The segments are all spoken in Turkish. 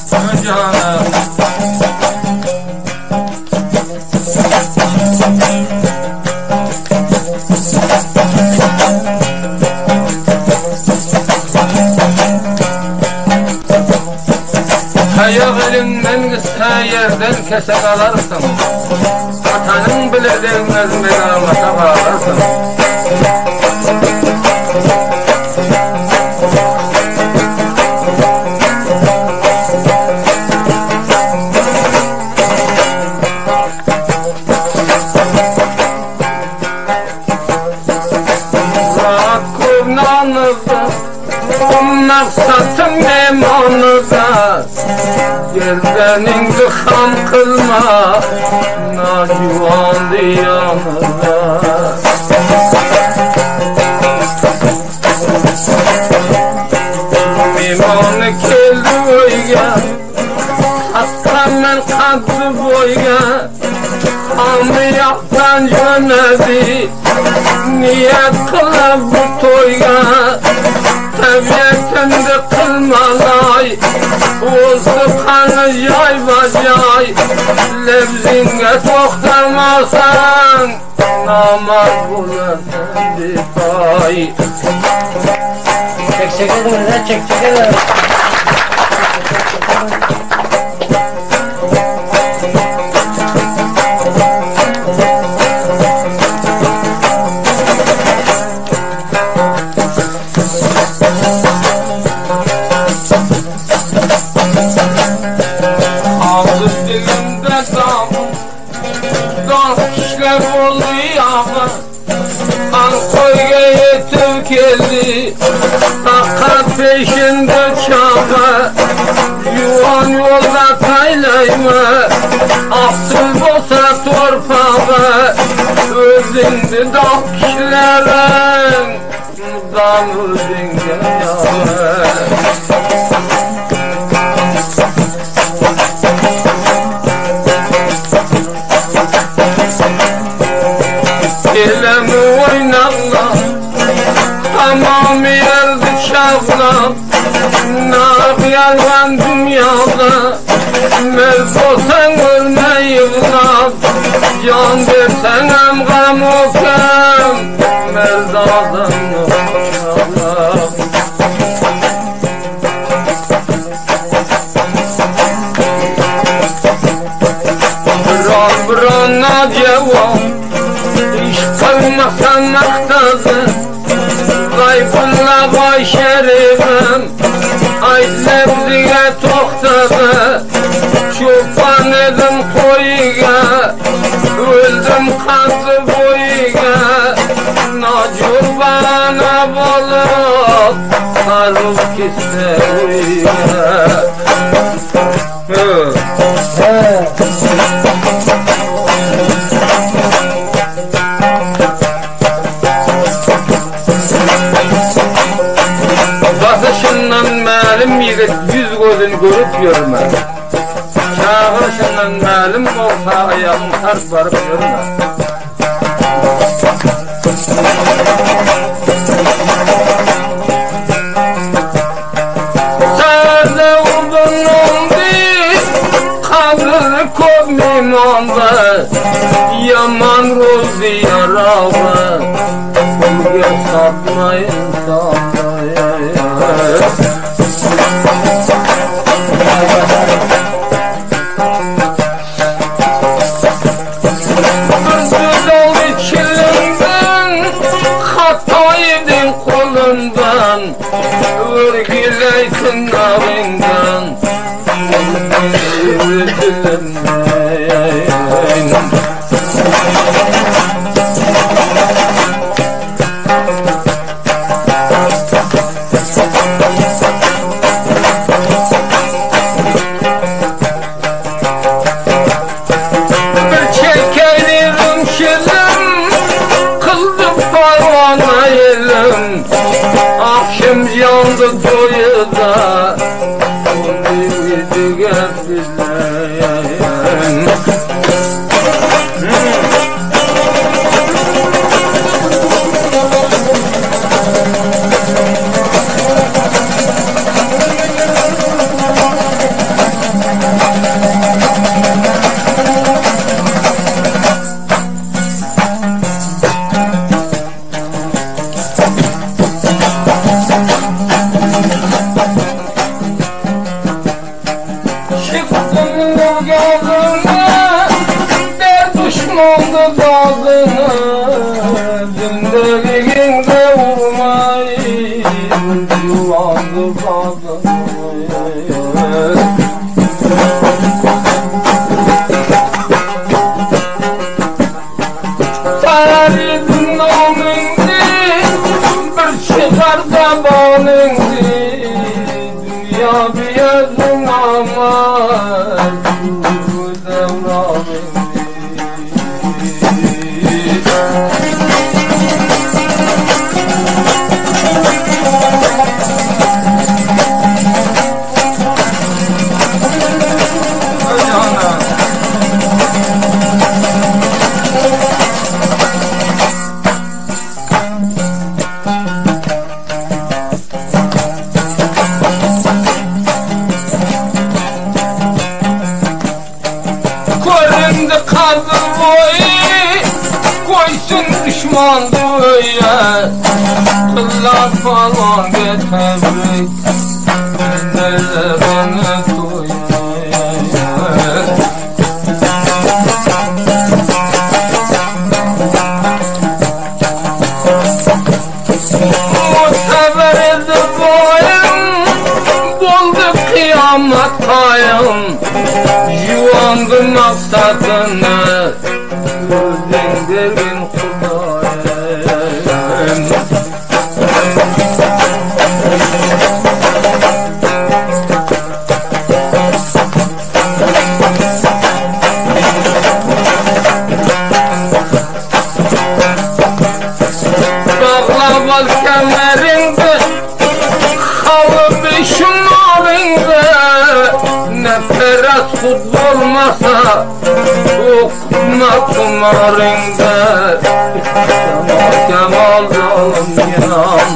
canım. Ayak elinden kısa yerden kese kalarsın. Atanın bile değmez meramata bağlarsın. Rahat kurnanızda, maksatım memanızda. Yerdeningdi xam kılma, nacivan diyanıza. Mimanı keldi oyga, hatta men kaddı boyga. Hamı yaptan jönedi, niyet kılıp bu toyga. Tabiatinde kılmalay, bozdu kanı yay vacay. Lebzinge toktamasan, namaz bulasın bir pay. Çek edin, çek edin. Geldi hakikat peşinde çağa, yuvan yolda taylayma, aksız olsa torpağa. Özündü dağ kişilerin, mudam özünge yağı. Elemi oynarlar, tamam yerdi çağla. Nak yalvan dünyada, mevz olsan ölme yığla. Can versen hem gam olsan, merdadan yokşala. Brana cevap, iş kılmasan maktadı. Kayfınla vay şerifim, ay lebziye toktadı. Çoban edim koyuga, öldüm kazı boyuga. Nacur bana balık, sarıp gitse uyuga. Bakışından məlim yigit yüz gözünü görüp yürüme. Çağırışından məlim olsa ayağın ters varıp yürüme. Sade uzun oldu, kabrını kop mimanda. Yaman rozu yaralı, bugün satmayın satmayın. Bızdız oldu çilinden, hata yedin kolundan. Örgüleysin navinden, üzülüm. Akşam yandı doyuda, onu yedik hep bizler. Piyazın amaz bu devranı. Düşman duya kıllar falan getirdik ellerine koyuyor. Muteber edip boyun buldu kıyamet kayım, yuvandı maksadını öldürdün bağlamaz kemerinde, halı beşinlerinde, ne peras futbol masa okuma kumarinde. Kemal zalim yan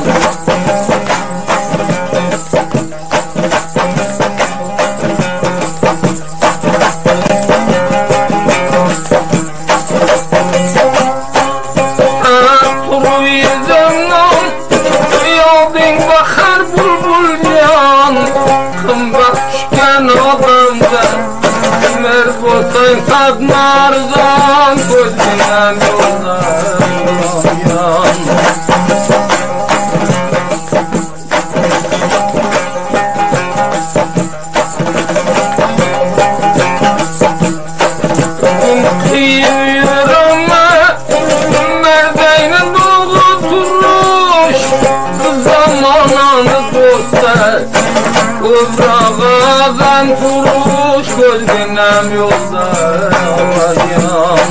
turu yüzümden yaldın bakar bulbul yan, kımbat çıkan adamda merz olsayın sadmarzan, gözünden yoldan Kıvrağadan kuruş gözginem yolda alayım.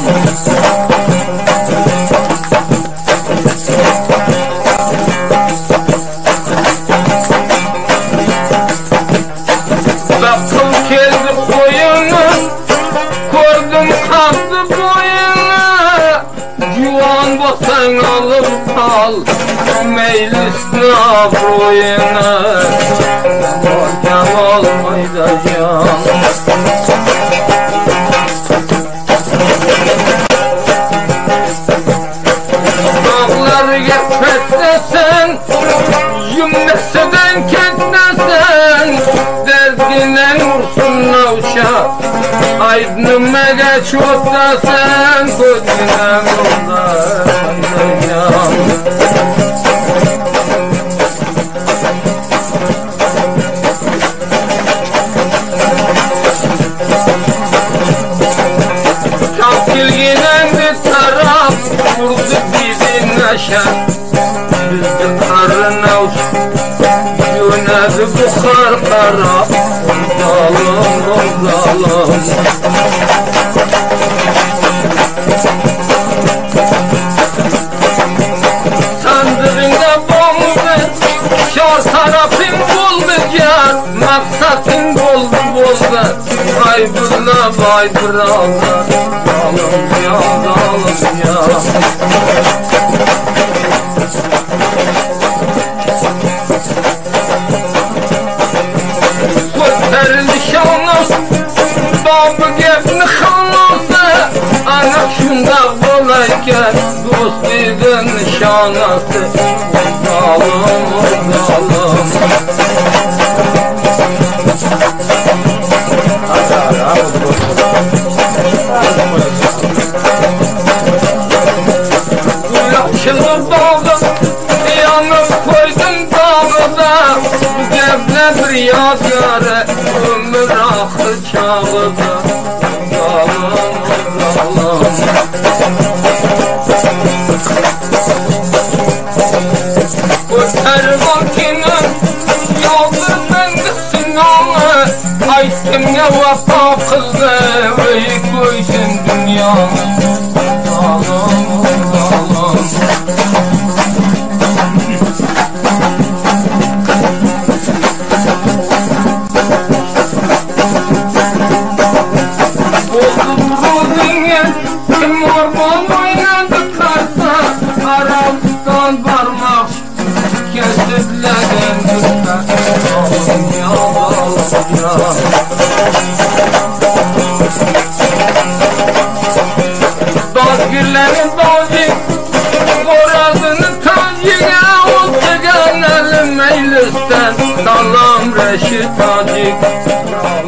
Baktım keldi koyunu, gördüm kalktı boyunu, yuvan basan alıp kal meylisini abroyunu. Kemal maydacağım dağları geçmesin, yümneseden ketmesin, derdine vursun navşa, aydınıma geç otlasın, gözüne yolda maydacağım. Kilginen bir taraf vurdu bizim neşe, bizde karına yönedir bukhar taraf. Zalim zalim sandığında bomba şar tarafın buldu car, maksatın buldu buldu, kaybırla baybırallar. Zalim ya zalim ya. Gösterildi şanım babı gebni xanası, ana şunda olayken dostluğun nişanası. Zalim zalim Yaşılı bağım yanıp koydum dağda, bu gebne bir yadigarı ömür ahı çağıda. Zalim zalim bu tervakinin yoldur ben de sinan aytdım ne vapa kızdı Öyük koysun dünyanın Zalım zalım Oldum rodinge kim orman oynadıklarsa Aramızdan parmak kesitledim Zalım ya zalım ya Dağgirlerin dağcık Borazını tacıya Oldu gönlüm meclisten Dalım Reşit Tacık